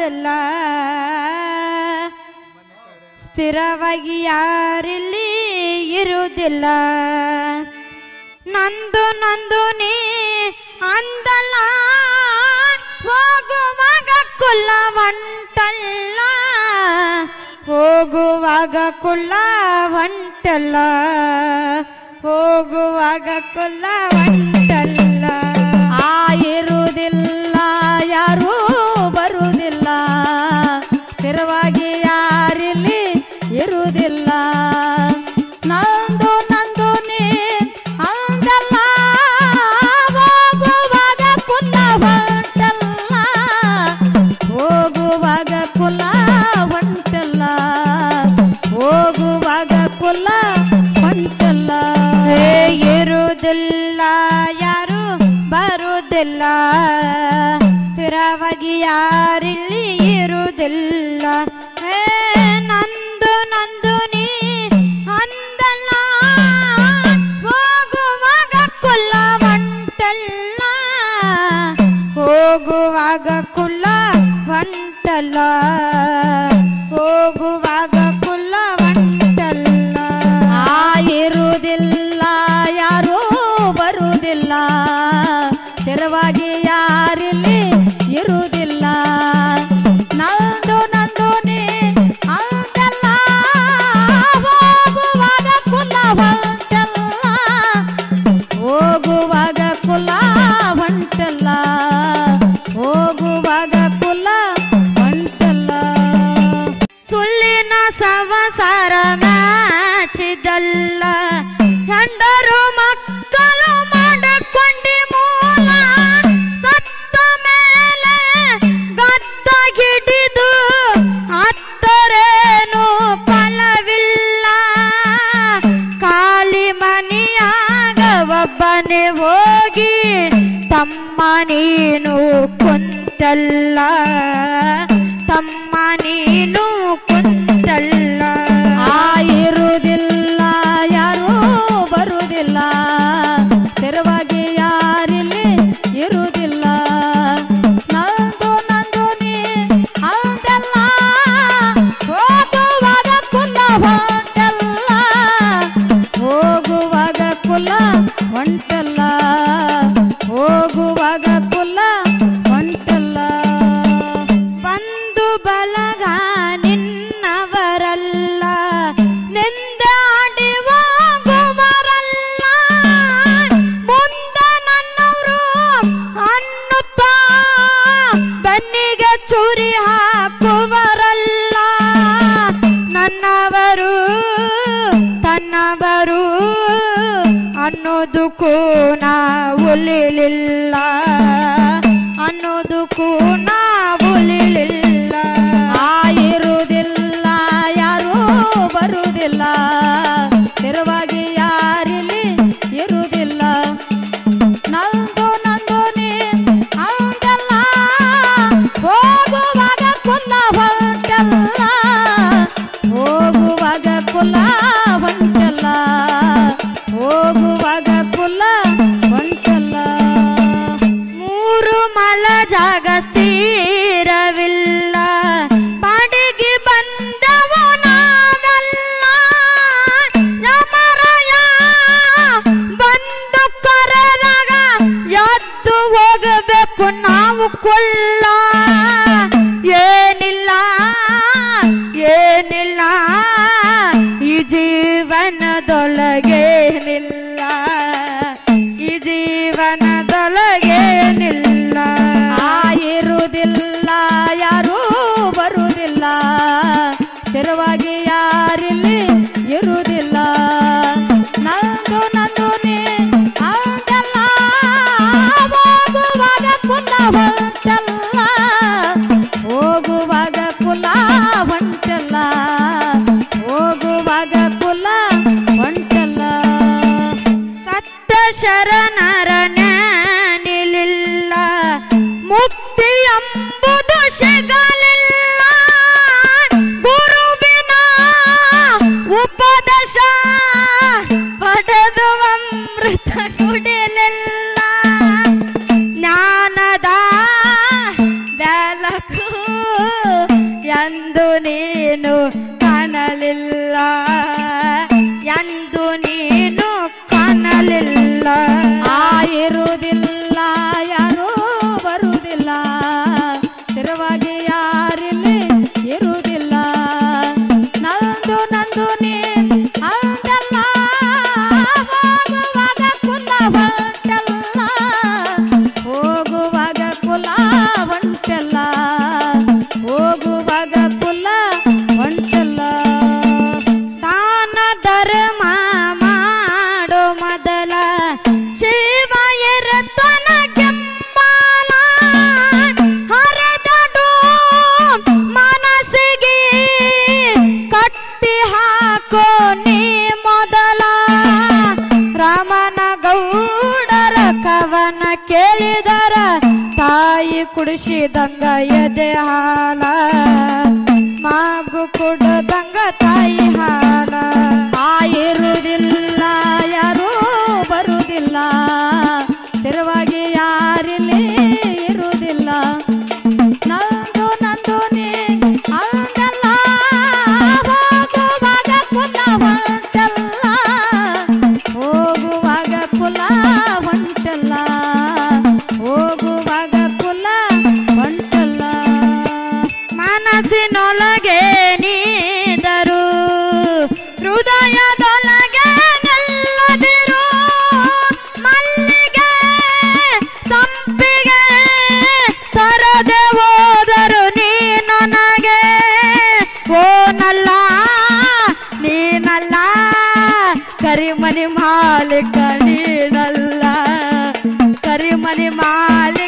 ಬರುವುದಿಲ್ಲ ಸ್ಥಿರವಾಗಿ ಯಾರಿಲ್ಲಿ ಇರುವುದಿಲ್ಲ ನಂದು ನಂದು ನೀ ಅಂದಲ್ಲ ಹೋಗುವಾಗ ಕುಲ್ಲ ಹೊಂಟಲ್ಲ ಹೋಗುವಾಗ ಕುಲ್ಲ ಹೊಂಟಲ್ಲ ಹೋಗುವಾಗ ಕುಲ್ಲ ಹೊಂಟಲ್ಲ ಇರುವುದಿಲ್ಲ ಯಾರೂ ಬರುವುದಿಲ್ಲ ಸ್ಥಿರವಾಗಿ ಯಾರಿಲ್ಲಿ ಇರುವುದಿಲ್ಲ ನಂದು ನಂದು ನೀ ಅಂದಲ್ಲ ಹೋಗುವಾಗ ಕುಲ್ಲ ಹೊಂಟಲ್ಲ ಹೋಗುವಾಗ ಕುಲ್ಲ ಹೊಂಟಲ್ಲ ಹೋಗುವಾಗ ಕುಲ್ಲ ಹೊಂಟಲ್ಲ ಇರುವುದಿಲ್ಲ ಯಾರು ಬರುವುದಿಲ್ಲ ಸ್ಥಿರವಾಗಿ ಯಾರಿಲ್ಲಿ ಇರುವುದಿಲ್ಲ ನಂದು ನಂದು ನೀ ಅಂದಲ್ಲ ಹೋಗುವಾಗ ಕುಲ್ಲ ಹೊಂಟಲ್ಲ ಹೋಗುವಾಗ ಕುಲ್ಲ ಹೊಂಟಲ್ಲ ಹೋಗುವಾಗ ಕುಲ್ಲ ಹೊಂಟಲ್ಲ ಇರುವುದಿಲ್ಲ ಯಾರೂ ಬರುವುದಿಲ್ಲ ಸ್ಥಿರವಾಗಿ ಯಾರಿಲ್ಲಿ ಇರುವುದಿಲ್ಲ ನಂದು ನಂದು ನೀ ಅಂದಲ್ಲ ಹೋಗುವಾಗ ಕುಲ್ಲ ಹೊಂಟಲ್ಲ ಹೋಗುವಾಗ ಕುಲ್ಲ ಹೊಂಟಲ್ಲ ಹೋಗುವಾಗ ಕುಲ್ಲ ಹೊಂಟಲ್ಲ ಸುಳ್ಳಿನ ಸವಸಾರ ಮ್ಯಾಚಿದಲ್ಲ ಹೆಂಡರು ಮಕ್ಕಳು ಮಾಡಿಕೊಂಡಿ ಮೂಲ ಸತ್ತ ಮೇಲೆ ಗದ್ದ ಹಿಡಿದು ಹತ್ತರೇನು ಫಲವಿಲ್ಲ ಖಾಲಿ ಮನೆಯಾಗ ಒಬ್ಬನೇ ಹೋಗಿ ತಮ್ಮ ನೀನು ಕುಂತಲ್ಲ ತಮ್ಮ ನೀನು ಕುಂತಲ್ಲ ಇರುವುದಿಲ್ಲ ಯಾರೂ ಬರುವುದಿಲ್ಲ ಸ್ಥಿರವಾಗಿ ಯಾರಿಲ್ಲಿ ಇರುವುದಿಲ್ಲ ನಂದು ನಂದು ನೀ ಅಂದಲ್ಲ ಹೋಗುವಾಗ ಕುಲ್ಲ ಹೊಂಟಲ್ಲ ಹೋಗುವಾಗ ಕುಲ್ಲ ಹೊಂಟಲ್ಲ ಹೋಗುವಾಗ ಕುಲ್ಲ ಹೊಂಟಲ್ಲ ಬಂದು ಬಲಗ ನಿನ್ನವರಲ್ಲ ನೆಂದಾಡಿ ಹೋಗುವರಲ್ಲ ಮುಂದೆ ನನ್ನವರು ಅನ್ನುತ್ತಾ ಬೆನ್ನಿಗೆ ಚೂರಿ ಹಾಕುವರಲ್ಲ ನನ್ನವರು ತನ್ನವರು ಅನ್ನೋದಕ್ಕೂ ನಾ ಉಳಿಲಿಲ್ಲ ಅನ್ನೋದಕ್ಕೂ ನಾ ಉಳಿಲಿಲ್ಲ ಇರುವುದಿಲ್ಲ ಯಾರೂ ಬರುವುದಿಲ್ಲ ಸ್ಥಿರವಾಗಿ ಯಾರಿಲ್ಲಿ ಇರುವುದಿಲ್ಲ ನಂದು ನಂದು ನೀ ಅಂದಲ್ಲ ಹೋಗುವಾಗ ಕುಲ್ಲ ಹೊಂಟಲ್ಲ ಹೋಗುವಾಗ ಕುಲ್ಲ ಹೊಂಟಲ್ಲ ಹೋಗುವಾಗ ಕುಲ್ಲ ಹೊಂಟಲ್ಲ ಮೂರು ಮಲ ಜಾಗ ಸ್ಥಿರವಿಲ್ಲ ಬಾಡಿಗೆ ಬಂದವು ನಾವೆಲ್ಲ ಯಮರಾಯ ಬಂದು ಕರೆದಾಗ ಎದ್ದು ಹೋಗಬೇಕು ನಾವು ಕೊಲ್ಲ ಏನಿಲ್ಲ ಏನಿಲ್ಲ ಈ ಜೀವನದೊಳಗೇನಿಲ್ಲ ಈ ಜೀವನದೊಳಗೇನಿಲ್ಲ ಇರುವುದಿಲ್ಲ ಯಾರೂ ಬರುವುದಿಲ್ಲ ಸ್ಥಿರವಾಗಿ ಯಾರಿಲ್ಲಿ ಇರುವುದಿಲ್ಲ ನಂದು ನಂದು ನೀ ಅಂದಲ್ಲ ಹೋಗುವಾಗ ಕುಲ್ಲ ಹೊಂಟಲ್ಲ ಹೋಗುವಾಗ ಕುಲ್ಲ ಹೊಂಟಲ್ಲ ಹೋಗುವಾಗ ಕುಲ್ಲ ಹೊಂಟಲ್ಲ ನೀನು ಕಾಣಲಿಲ್ಲ. ಇರುವುದಿಲ್ಲ ಯಾರೂ ಬರುವುದಿಲ್ಲ, ಸ್ಥಿರವಾಗಿ ಯಾರಿಲ್ಲಿ ಇರುವುದಿಲ್ಲ. ನಂದು ನಂದು ನೀ ಅಂದಲ್ಲ, ಹೋಗುವಾಗ ಕುಲ ಹೊಂಟಲ್ಲ, ಹೋಗುವಾಗ ಕುಲ ಹೊಂಟಲ್ಲ, ಹೋಗುವಾಗ ಕುಲ ಹೊಂಟಲ್ಲ. ತಾನ ಧರ್ಮ ಮಾಡೋ ಮೊದಲ ಶಿವ ಇರತನ ಕೆಂಬಾಲ, ಹರಿದಡು ಮನಸ್ಸಿಗೆ ಕಟ್ಟಿ ಹಾಕೋ ನೀ ಮೊದಲ. ರಾಮನ ಗೌಡರ ಕವನ ಕೇಳಿದರ ತಾಯಿ ಕುಡಿಸಿದಂಗ ಎದೆ ಹಾಲ, ಮಗು ಕುಡದಂಗ ತಾಯಿ ಹಾಲ. ಇರುವುದಿಲ್ಲ ಯಾರೂ ಬರುವುದಿಲ್ಲ, ಸ್ಥಿರವಾಗಿ ಯಾರಿಲ್ಲಿ ಇರುವುದಿಲ್ಲ. ನಂದು ನಂದು ನೀ ಅಂದಲ್ಲ, ಹೋಗುವಾಗ ಕುಲ ಹೊಂಟಲ್ಲ, ಹೋಗುವಾಗ ಕುಲ ಹೊಂಟಲ್ಲ, ಹೋಗುವಾಗ ಕುಲ ಹೊಂಟಲ್ಲ. ಮನಸ್ಸಿನೊಳಗೆ ನೀದರು ಹೃದಯದೊಳಗೆ ನಿಲ್ಲದಿರು, ಮಲ್ಲಿಗೆ ಸಂಪಿಗೆ ತರದೆ ಹೋದರು ನೀ ನನಗೆ. ಓನಲ್ಲ ನೀನಲ್ಲ, ಕರಿಮನಿ ಮಾಲಿಕ ನೀನಲ್ಲ, ಕರಿಮನಿ ಮಾಲಿಕ